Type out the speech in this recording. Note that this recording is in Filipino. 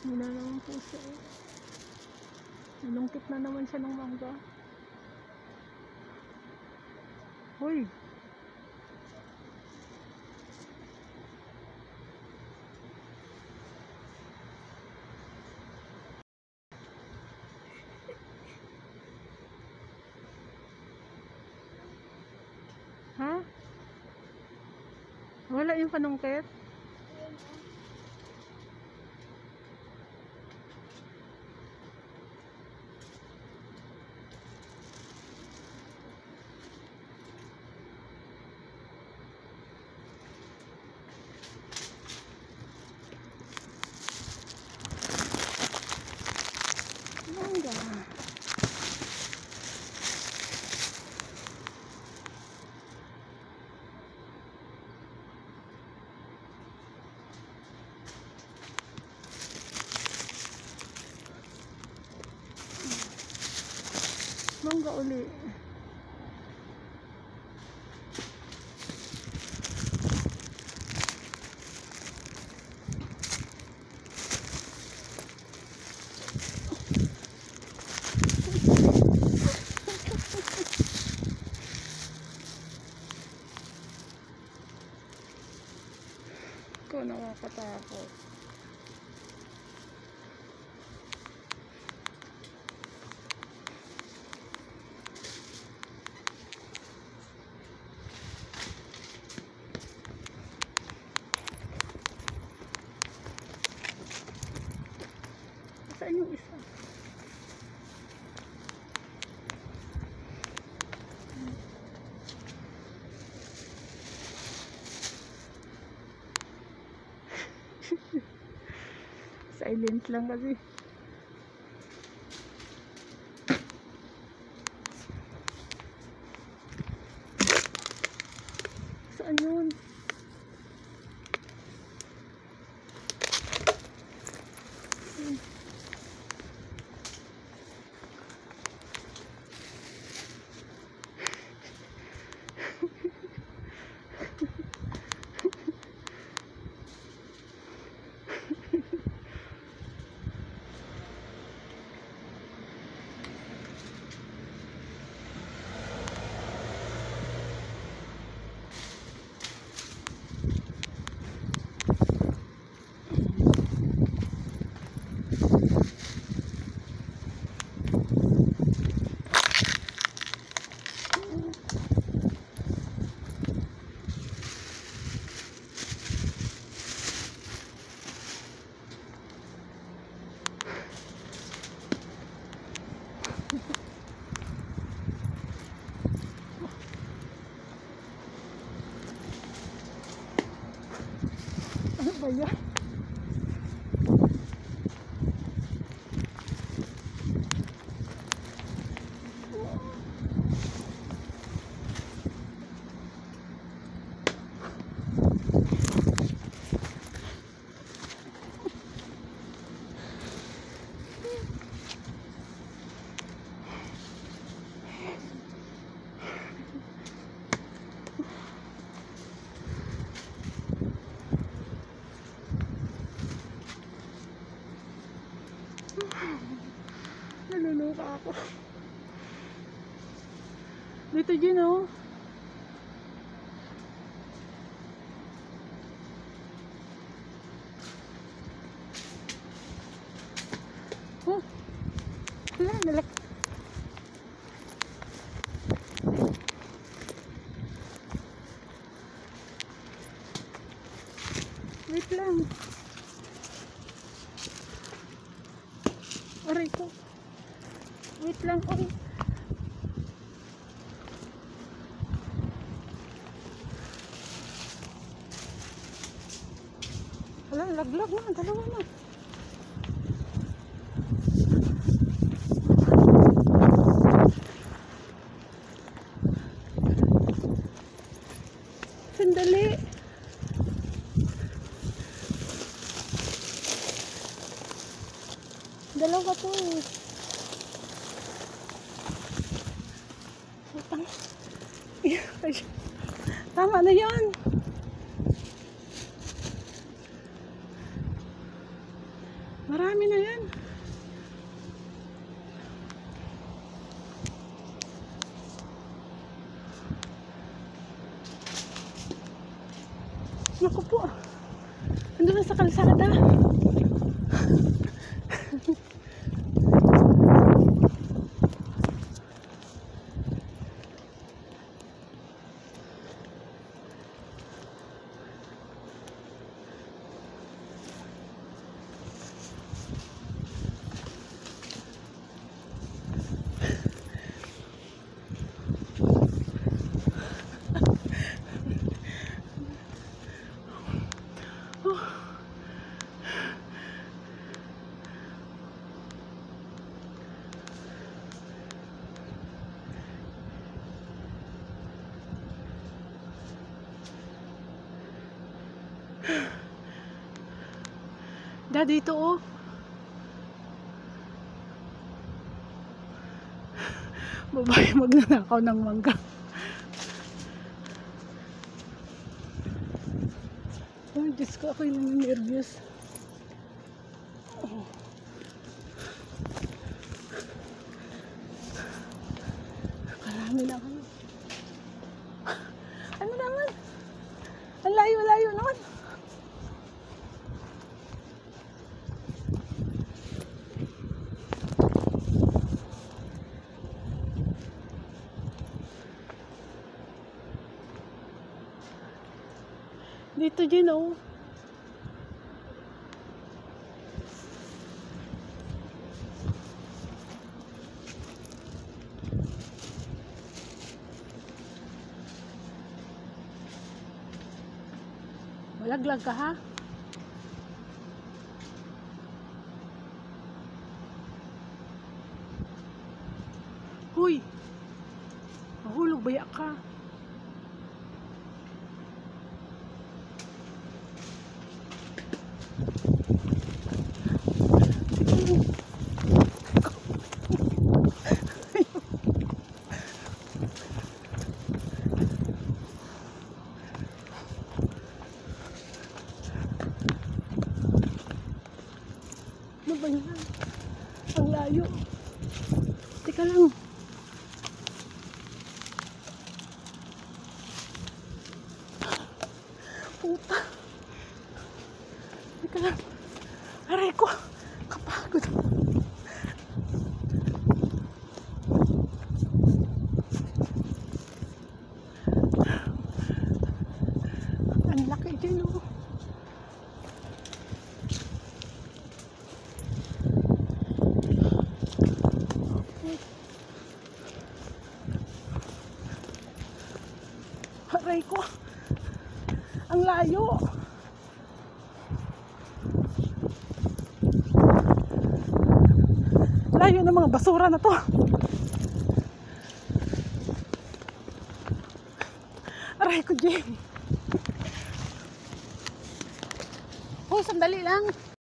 Wala naman po siya. Nalungkit na naman siya ng mangga. Hoy! Ha? Wala yung panungkit? Mangga. Mangga uli. Ikaw nakakatakot. Saan yung isa? Silent lang kasi. Saan yun? Ano ba yan? Naluluka ako. Dito dyan oh. Oh. Wala, nalak. Wait lang. Aray ko. Wait lang. Aray. Wala, laglag na. Dalawa na. Sandali. Dalawa to eh. Tama na yan. Marami na yan. Naku po. Ando na sa kalsada. Daddy, ito oh. Babae magnanakaw ng mangga. Ay, Diyos ko, ako'y nanininervyos. Oh. Karami na kami. Ano naman? Ang layo-layo naman. Dito din oh. Malaglag ka ha? Huy! Mahulog baya ka? Ano ba yan? Ang layo. Teka lang. Puta. Teka lang. Aray ko. Kapagod. Ang laki din oh. Aray ko. Ang layo. Layo ng mga basura na to. Aray ko, Jane. Oh, sandali lang.